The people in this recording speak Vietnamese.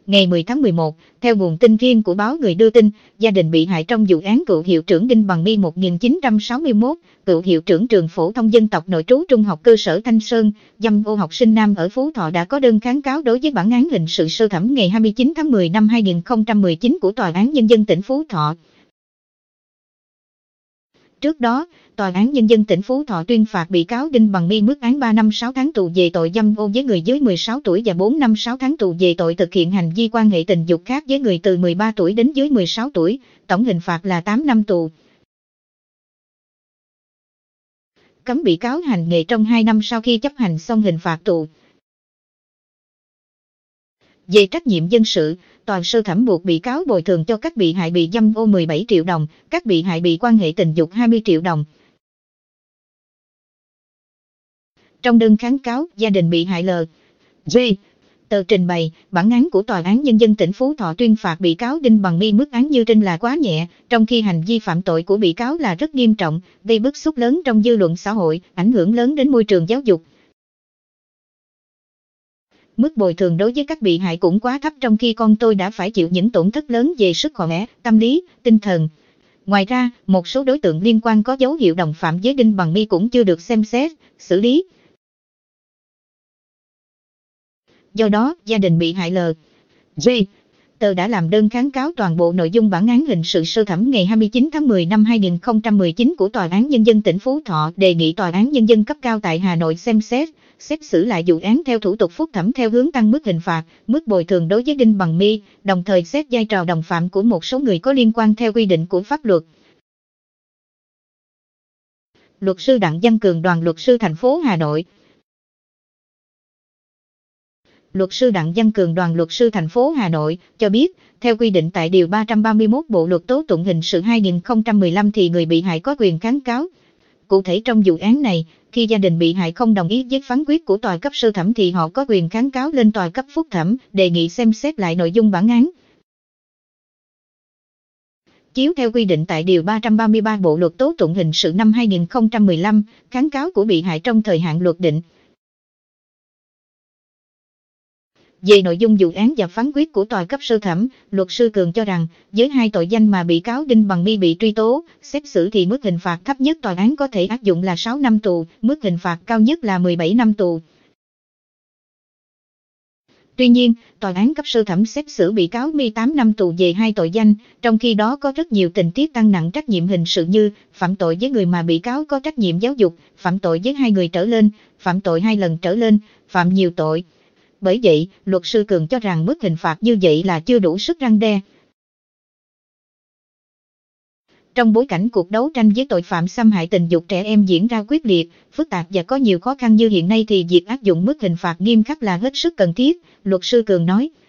Ngày 10 tháng 11, theo nguồn tin riêng của báo Người đưa tin, gia đình bị hại trong vụ án cựu hiệu trưởng Đinh Bằng My 1961, cựu hiệu trưởng trường phổ thông dân tộc nội trú trung học cơ sở Thanh Sơn, dâm ô học sinh nam ở Phú Thọ đã có đơn kháng cáo đối với bản án hình sự sơ thẩm ngày 29 tháng 10 năm 2019 của Tòa án Nhân dân tỉnh Phú Thọ. Trước đó, Tòa án Nhân dân tỉnh Phú Thọ tuyên phạt bị cáo Đinh Bằng My mức án 3 năm 6 tháng tù về tội dâm ô với người dưới 16 tuổi và 4 năm 6 tháng tù về tội thực hiện hành vi quan hệ tình dục khác với người từ 13 tuổi đến dưới 16 tuổi, tổng hình phạt là 8 năm tù. Cấm bị cáo hành nghề trong 2 năm sau khi chấp hành xong hình phạt tù. Về trách nhiệm dân sự, tòa sơ thẩm buộc bị cáo bồi thường cho các bị hại bị dâm ô 17 triệu đồng, các bị hại bị quan hệ tình dục 20 triệu đồng. Trong đơn kháng cáo, gia đình bị hại L.G. tờ trình bày, bản án của Tòa án Nhân dân tỉnh Phú Thọ tuyên phạt bị cáo Đinh Bằng My mức án như trên là quá nhẹ, trong khi hành vi phạm tội của bị cáo là rất nghiêm trọng, gây bức xúc lớn trong dư luận xã hội, ảnh hưởng lớn đến môi trường giáo dục. Mức bồi thường đối với các bị hại cũng quá thấp trong khi con tôi đã phải chịu những tổn thất lớn về sức khỏe, tâm lý, tinh thần. Ngoài ra, một số đối tượng liên quan có dấu hiệu đồng phạm với Đinh Bằng My cũng chưa được xem xét, xử lý. Do đó, gia đình bị hại L.G. tờ đã làm đơn kháng cáo toàn bộ nội dung bản án hình sự sơ thẩm ngày 29 tháng 10 năm 2019 của Tòa án Nhân dân tỉnh Phú Thọ, đề nghị Tòa án Nhân dân cấp cao tại Hà Nội xem xét xử lại vụ án theo thủ tục phúc thẩm theo hướng tăng mức hình phạt, mức bồi thường đối với Đinh Bằng My, đồng thời xét vai trò đồng phạm của một số người có liên quan theo quy định của pháp luật. Luật sư Đặng Văn Cường, đoàn luật sư thành phố Hà Nội. Luật sư Đặng Văn Cường, đoàn luật sư thành phố Hà Nội, cho biết, theo quy định tại Điều 331 Bộ Luật Tố tụng Hình sự 2015 thì người bị hại có quyền kháng cáo. Cụ thể trong vụ án này, khi gia đình bị hại không đồng ý với phán quyết của tòa cấp sơ thẩm thì họ có quyền kháng cáo lên tòa cấp phúc thẩm, đề nghị xem xét lại nội dung bản án. Chiếu theo quy định tại Điều 333 Bộ Luật Tố tụng Hình sự năm 2015, kháng cáo của bị hại trong thời hạn luật định. Về nội dung vụ án và phán quyết của tòa cấp sơ thẩm, luật sư Cường cho rằng, với hai tội danh mà bị cáo Đinh Bằng My bị truy tố, xét xử thì mức hình phạt thấp nhất tòa án có thể áp dụng là 6 năm tù, mức hình phạt cao nhất là 17 năm tù. Tuy nhiên, tòa án cấp sơ thẩm xét xử bị cáo My 8 năm tù về hai tội danh, trong khi đó có rất nhiều tình tiết tăng nặng trách nhiệm hình sự như phạm tội với người mà bị cáo có trách nhiệm giáo dục, phạm tội với 2 người trở lên, phạm tội 2 lần trở lên, phạm nhiều tội. Bởi vậy, luật sư Cường cho rằng mức hình phạt như vậy là chưa đủ sức răn đe. Trong bối cảnh cuộc đấu tranh với tội phạm xâm hại tình dục trẻ em diễn ra quyết liệt, phức tạp và có nhiều khó khăn như hiện nay thì việc áp dụng mức hình phạt nghiêm khắc là hết sức cần thiết, luật sư Cường nói.